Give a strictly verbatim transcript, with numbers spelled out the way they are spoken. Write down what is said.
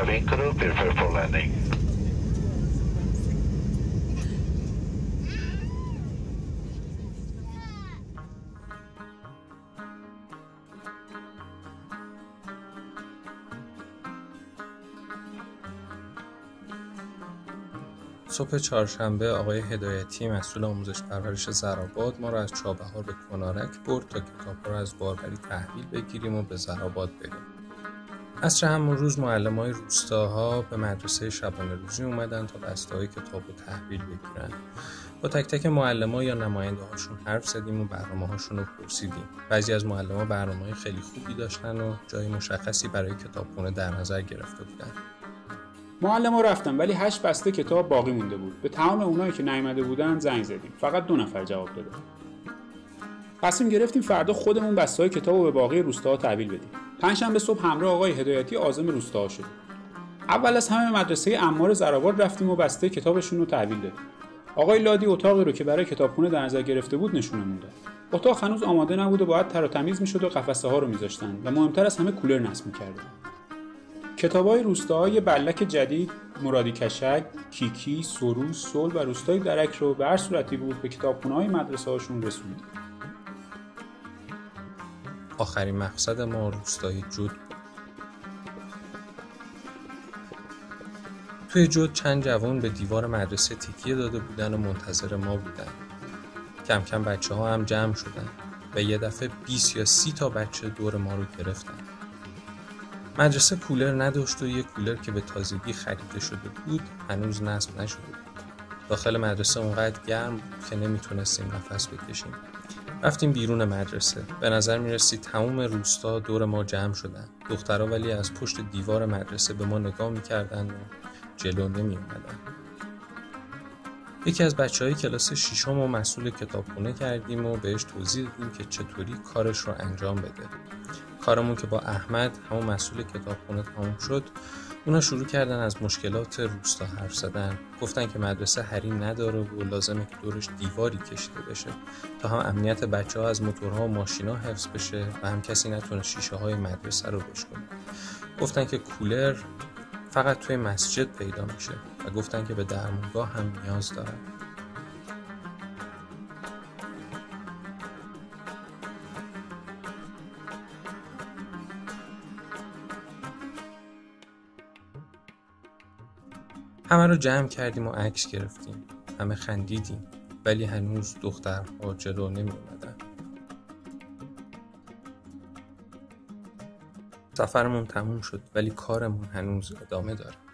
cabin crew, prepare for landing. صبح چهارشنبه آقای هدایتی مسئول آموزش پرورش زرآباد ما را از چابهار به کنارک برد تا کتاب‌ها را از باربری تحویل بگیریم و به زرآباد بریم. عصر همون روز معلم‌های روستاها به مدرسه شبانه روزی اومدن تا بسته‌های کتاب رو تحویل بگیرن. با تک تک معلم‌ها یا نماینده‌هاشون حرف زدیم و برنامه‌هاشون رو پرسیدیم. بعضی از معلم‌ها برنامه‌های خیلی خوبی داشتن و جای مشخصی برای کتابخونه در نظر گرفته بودن. معلم‌ها رفتن ولی هشت بسته کتاب باقی مونده بود. به تمام اونایی که نیومده بودن زنگ زدیم. فقط دو نفر جواب دادن. تصمیم گرفتیم فردا خودمون بسته‌های کتابو به باقی روستاها تحویل بدیم. پنجشنبه صبح همراه آقای هدایتی عازم روستاها شدیم. اول از همه مدرسه عمار زرآباد رفتیم و بسته کتابشون رو تحویل دادیم. آقای لادی اتاقی رو که برای کتابخونه در نظر گرفته بود نشونمون داد. اتاق هنوز آماده نبود و باید تر و تمیز می‌شد و قفسه‌ها رو می‌ذاشتن و مهمتر از همه کولر نصب می‌کردن. کتاب‌های روستاهای بلک جدید، مرادی کشک، کیکی، سروش، صلح و روستای درک رو به هر صورتی بود به کتابخونه‌های مدرسه‌هاشون رسوندیم. آخرین مقصد ما روستای جود بود. توی جود چند جوان به دیوار مدرسه تکیه داده بودن و منتظر ما بودن. کم کم بچه ها هم جمع شدن و یه دفعه بیست یا سی تا بچه دور ما رو گرفتن. مدرسه کولر نداشت و یه کولر که به تازگی خریده شده بود هنوز نصب نشده بود. داخل مدرسه اونقدر گرم بود که نمیتونستیم نفس بکشیم. رفتیم بیرون مدرسه. به نظر میرسید تمام روستا دور ما جمع شدن. دخترها ولی از پشت دیوار مدرسه به ما نگاه میکردن و جلو نمی اومدن. یکی از بچهای کلاس ششم رو مسئول کتابخونه کردیم و بهش توضیح دادیم که چطوری کارش رو انجام بده. کارمون که با احمد همون مسئول کتابخونه تموم شد، اونا شروع کردن از مشکلات روستا حرف زدن. گفتن که مدرسه حریم نداره و لازمه که دورش دیواری کشیده بشه تا هم امنیت بچه‌ها از موتورها و ماشینا حفظ بشه و هم کسی نتونه شیشه‌های مدرسه رو بشکنه. گفتن که کولر فقط توی مسجد پیدا میشه و گفتن که به درمانگاه هم نیاز دارن. همه رو جمع کردیم و عکس گرفتیم. همه خندیدیم ولی هنوز دخترها جلو نمی اومدن. سفرمون تموم شد ولی کارمون هنوز ادامه داره.